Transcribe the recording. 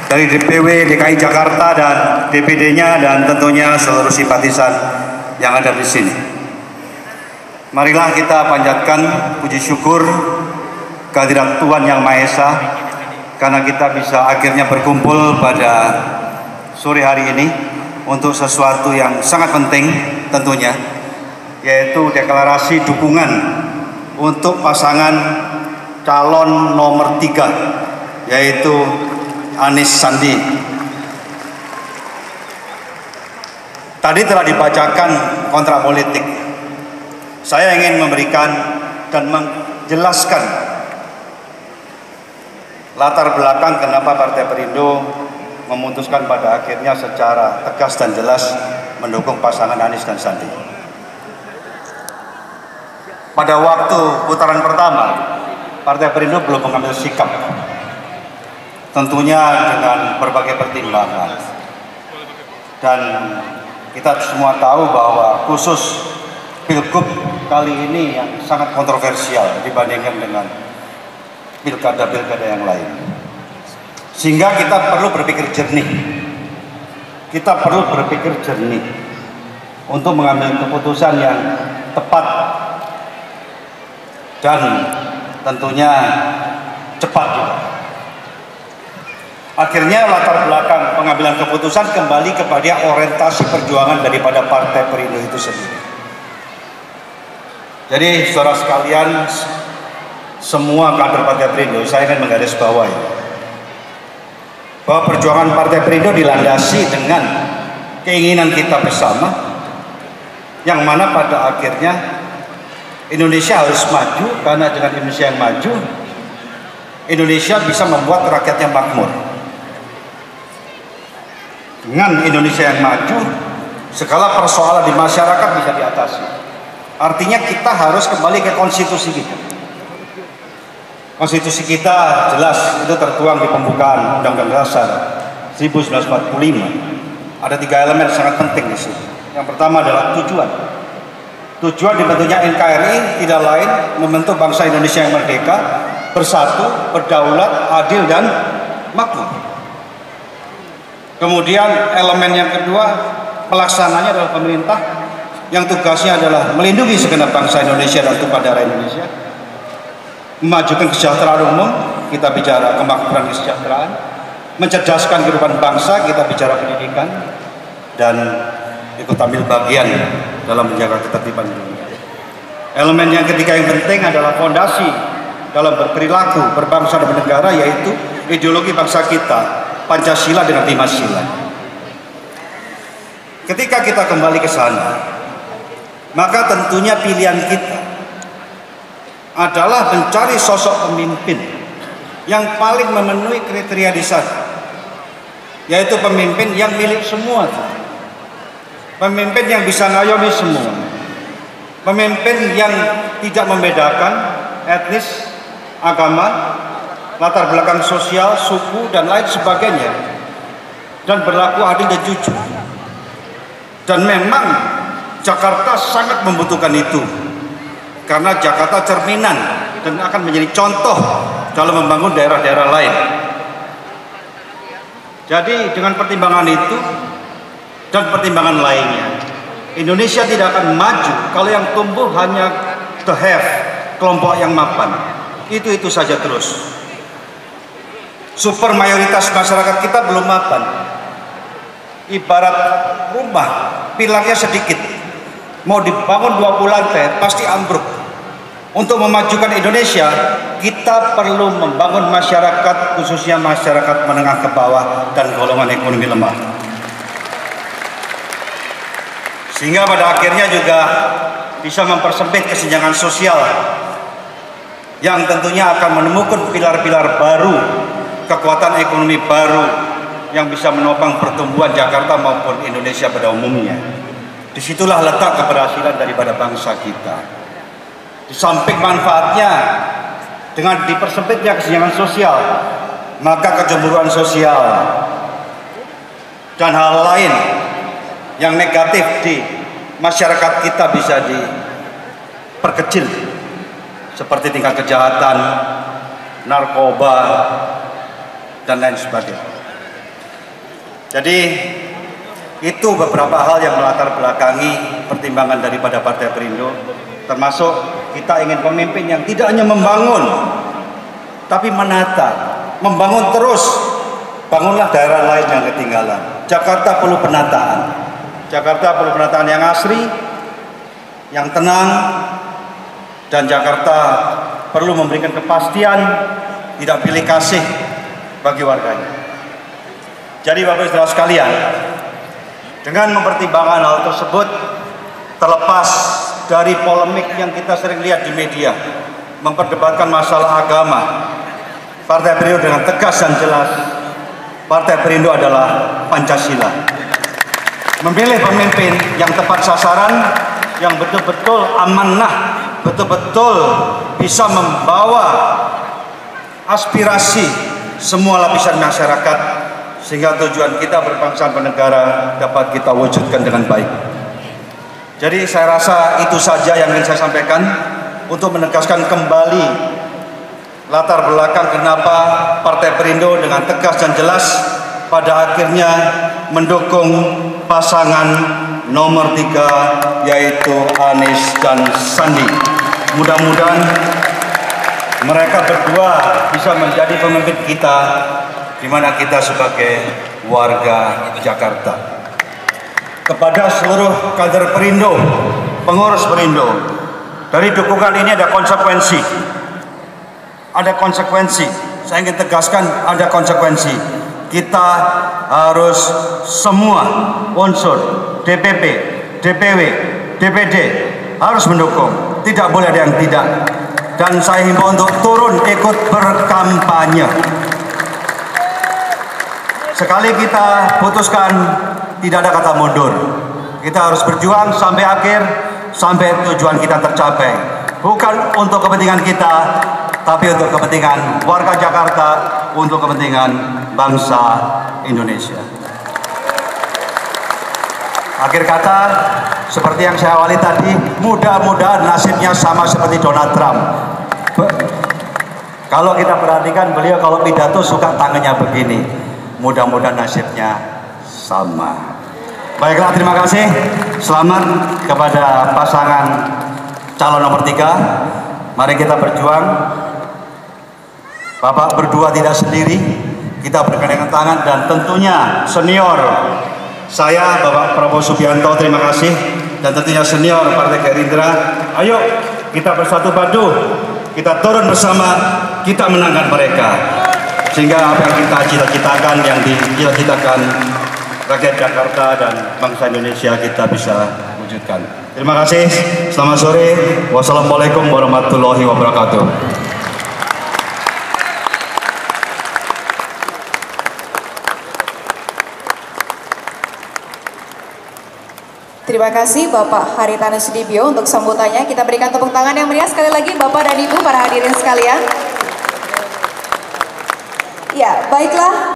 dari DPW DKI Jakarta dan DPD-nya dan tentunya seluruh simpatisan yang ada di sini. Marilah kita panjatkan puji syukur kehadirat Tuhan Yang Maha Esa karena kita bisa akhirnya berkumpul pada sore hari ini untuk sesuatu yang sangat penting tentunya, yaitu deklarasi dukungan untuk pasangan calon nomor 3, yaitu Anies Sandi. Tadi telah dibacakan kontrak politik. Saya ingin memberikan dan menjelaskan latar belakang kenapa Partai Perindo memutuskan pada akhirnya secara tegas dan jelas mendukung pasangan Anies dan Sandi. Pada waktu putaran pertama, Partai Perindo belum mengambil sikap, tentunya dengan berbagai pertimbangan. Dan kita semua tahu bahwa khusus Pilgub kali ini yang sangat kontroversial dibandingkan dengan pilkada-pilkada yang lain. Sehingga kita perlu berpikir jernih. Kita perlu berpikir jernih untuk mengambil keputusan yang tepat dan tentunya cepat juga. Akhirnya latar belakang pengambilan keputusan kembali kepada orientasi perjuangan daripada Partai Perindo itu sendiri. Jadi saudara sekalian, semua kader Partai Perindo, saya ingin menggarisbawahi bahwa perjuangan Partai Perindo dilandasi dengan keinginan kita bersama, yang mana pada akhirnya Indonesia harus maju, karena dengan Indonesia yang maju, Indonesia bisa membuat rakyatnya makmur. Dengan Indonesia yang maju, segala persoalan di masyarakat bisa diatasi. Artinya kita harus kembali ke konstitusi kita. Konstitusi kita jelas itu tertuang di pembukaan Undang-Undang Dasar 1945. Ada 3 elemen sangat penting di sini. Yang pertama adalah tujuan. Tujuan dibentuknya NKRI tidak lain membentuk bangsa Indonesia yang merdeka, bersatu, berdaulat, adil dan makmur. Kemudian elemen yang kedua, pelaksananya adalah pemerintah yang tugasnya adalah melindungi segenap bangsa Indonesia dan tumpah darah Indonesia, memajukan kesejahteraan umum, kita bicara kemakmuran kesejahteraan, mencerdaskan kehidupan bangsa, kita bicara pendidikan, dan ikut ambil bagian dalam menjaga ketertiban dunia. Elemen yang ketiga yang penting adalah fondasi dalam berperilaku, berbangsa dan bernegara, yaitu ideologi bangsa kita, Pancasila dengan 5 sila. Ketika kita kembali ke sana, maka tentunya pilihan kita adalah mencari sosok pemimpin yang paling memenuhi kriteria di sana, yaitu pemimpin yang milik semua, pemimpin yang bisa ngayomi semua, pemimpin yang tidak membedakan etnis, agama, latar belakang sosial, suku, dan lain sebagainya, dan berlaku adil dan jujur. Dan memang Jakarta sangat membutuhkan itu, karena Jakarta cerminan dan akan menjadi contoh dalam membangun daerah-daerah lain. Jadi dengan pertimbangan itu dan pertimbangan lainnya, Indonesia tidak akan maju kalau yang tumbuh hanya the have, kelompok yang mapan. Itu saja terus. Super mayoritas masyarakat kita belum mapan. Ibarat rumah, pilarnya sedikit, mau dibangun 20 lantai pasti ambruk. Untuk memajukan Indonesia, kita perlu membangun masyarakat, khususnya masyarakat menengah ke bawah dan golongan ekonomi lemah. Sehingga pada akhirnya juga bisa mempersempit kesenjangan sosial yang tentunya akan menemukan pilar-pilar baru, kekuatan ekonomi baru yang bisa menopang pertumbuhan Jakarta maupun Indonesia pada umumnya. Disitulah letak keberhasilan daripada bangsa kita. Di samping manfaatnya dengan dipersempitnya kesenjangan sosial, maka kecemburuan sosial dan hal lain yang negatif di masyarakat kita bisa diperkecil, seperti tingkat kejahatan, narkoba, dan lain sebagainya. Jadi itu beberapa hal yang melatar belakangi pertimbangan daripada Partai Perindo, termasuk kita ingin pemimpin yang tidak hanya membangun, tapi menata, membangun terus. Bangunlah daerah lain yang ketinggalan. Jakarta perlu penataan. Jakarta perlu penataan yang asri, yang tenang, dan Jakarta perlu memberikan kepastian, tidak pilih kasih bagi warganya. Jadi Bapak Ibu Saudara sekalian, dengan mempertimbangkan hal tersebut, terlepas dari polemik yang kita sering lihat di media, memperdebatkan masalah agama, Partai Perindo dengan tegas dan jelas, Partai Perindo adalah Pancasila. Memilih pemimpin yang tepat sasaran, yang betul-betul amanah, betul-betul bisa membawa aspirasi semua lapisan masyarakat, sehingga tujuan kita berbangsa dan bernegara dapat kita wujudkan dengan baik. Jadi saya rasa itu saja yang ingin saya sampaikan untuk menegaskan kembali latar belakang kenapa Partai Perindo dengan tegas dan jelas pada akhirnya mendukung pasangan nomor 3, yaitu Anies dan Sandi. Mudah-mudahan mereka berdua bisa menjadi pemimpin kita, di mana kita sebagai warga Jakarta. Kepada seluruh kader Perindo, pengurus Perindo, dari dukungan ini ada konsekuensi. Ada konsekuensi. Saya ingin tegaskan ada konsekuensi. Kita harus semua unsur DPP, DPW, DPD harus mendukung. Tidak boleh ada yang tidak. Dan saya himbau untuk turun ikut berkampanye. Sekali kita putuskan, tidak ada kata mundur. Kita harus berjuang sampai akhir, sampai tujuan kita tercapai. Bukan untuk kepentingan kita, tapi untuk kepentingan warga Jakarta, untuk kepentingan bangsa Indonesia. Akhir kata, seperti yang saya awali tadi, mudah-mudahan nasibnya sama seperti Donald Trump. Kalau kita perhatikan, beliau kalau pidato suka tangannya begini. Mudah-mudahan nasibnya sama. Baiklah, terima kasih. Selamat kepada pasangan calon nomor 3. Mari kita berjuang. Bapak berdua tidak sendiri, kita bergandengan tangan, dan tentunya senior saya Bapak Prabowo Subianto, terima kasih, dan tentunya senior Partai Gerindra. Ayo kita bersatu padu, kita turun bersama, kita menangkan mereka, sehingga apa yang kita cita-citakan, yang dicita-citakan rakyat Jakarta dan bangsa Indonesia, kita bisa wujudkan. Terima kasih, selamat sore, wassalamualaikum warahmatullahi wabarakatuh. Terima kasih Bapak Haritanu Sudibyo untuk sambutannya. Kita berikan tepuk tangan yang meriah sekali lagi Bapak dan Ibu, para hadirin sekalian. Ya, baiklah.